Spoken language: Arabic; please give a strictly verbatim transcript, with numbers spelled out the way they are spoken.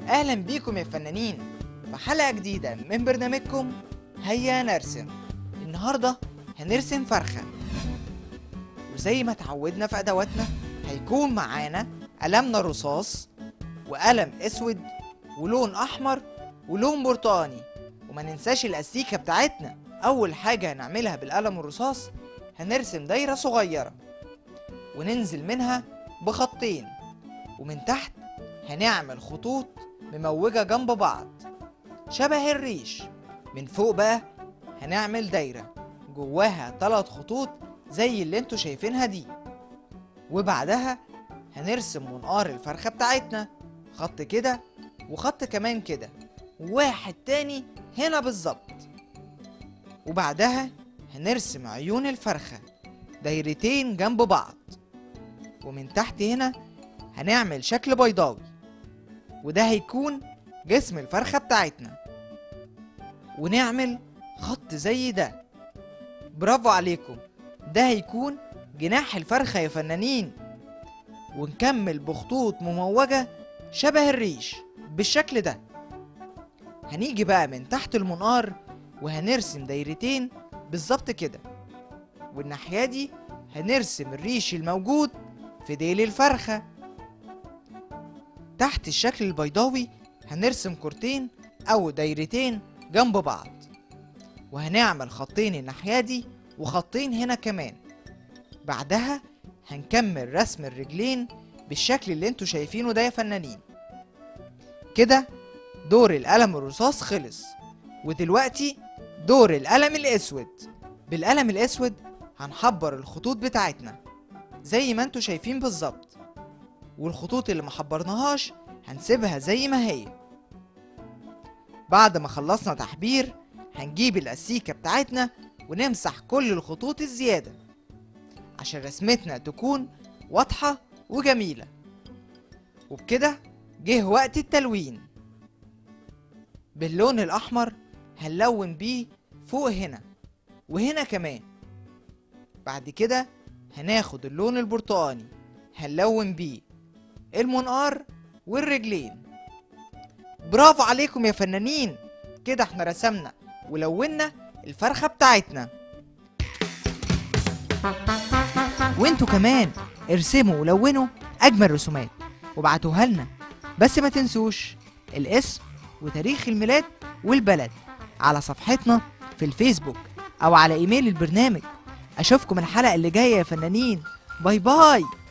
اهلا بيكم يا فنانين في حلقة جديدة من برنامجكم هيا نرسم. النهاردة هنرسم فرخة، وزي ما اتعودنا في ادواتنا هيكون معانا قلمنا الرصاص وقلم اسود ولون احمر ولون برتقاني، وما ننساش الاستيكة بتاعتنا. اول حاجة هنعملها بالقلم الرصاص هنرسم دايرة صغيرة وننزل منها بخطين، ومن تحت هنعمل خطوط مموجة جنب بعض شبه الريش. من فوق بقى هنعمل دايرة جواها ثلاث خطوط زي اللي انتوا شايفينها دي، وبعدها هنرسم منقار الفرخة بتاعتنا، خط كده وخط كمان كده وواحد تاني هنا بالظبط. وبعدها هنرسم عيون الفرخة دايرتين جنب بعض، ومن تحت هنا هنعمل شكل بيضاوي، وده هيكون جسم الفرخة بتاعتنا، ونعمل خط زي ده. برافو عليكم، ده هيكون جناح الفرخة يا فنانين. ونكمل بخطوط مموجة شبه الريش بالشكل ده. هنيجي بقى من تحت المنقار وهنرسم دايرتين بالظبط كده، والناحية دي هنرسم الريش الموجود في ديل الفرخة. تحت الشكل البيضاوي هنرسم كورتين أو دايرتين جنب بعض، وهنعمل خطين الناحية دي وخطين هنا كمان. بعدها هنكمل رسم الرجلين بالشكل اللي انتوا شايفينه ده يا فنانين. كده دور القلم الرصاص خلص، ودلوقتي دور القلم الأسود. بالقلم الأسود هنحبر الخطوط بتاعتنا زي ما انتوا شايفين بالظبط، والخطوط اللي محبرناهاش هنسيبها زي ما هي. بعد ما خلصنا تحبير هنجيب الاستيكة بتاعتنا ونمسح كل الخطوط الزيادة عشان رسمتنا تكون واضحة وجميلة. وبكده جه وقت التلوين. باللون الأحمر هنلون بيه فوق هنا وهنا كمان. بعد كده هناخد اللون البرتقاني هنلون بيه المنقار والرجلين. برافو عليكم يا فنانين، كده احنا رسمنا ولونا الفرخة بتاعتنا. وانتوا كمان ارسموا ولونوا اجمل رسومات وابعتوها لنا، بس ما تنسوش الاسم وتاريخ الميلاد والبلد على صفحتنا في الفيسبوك او على ايميل البرنامج. اشوفكم الحلقة اللي جاية يا فنانين، باي باي.